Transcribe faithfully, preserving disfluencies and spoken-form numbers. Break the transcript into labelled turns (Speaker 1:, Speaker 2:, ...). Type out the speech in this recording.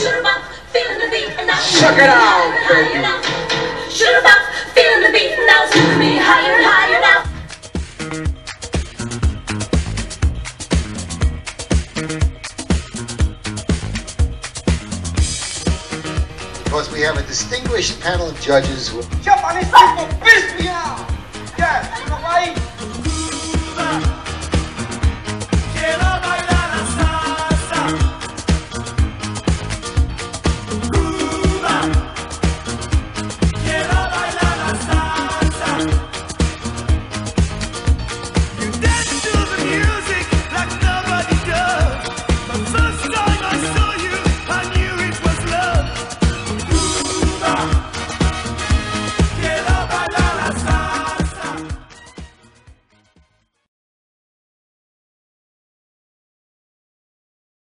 Speaker 1: feeling the beat, and now
Speaker 2: suck it out, baby.
Speaker 1: Shoot 'em up, feeling the beat, and now take me higher and higher now.
Speaker 3: Because we have a distinguished panel of judges who
Speaker 4: jump on this people, piss me out. Yes, you know why?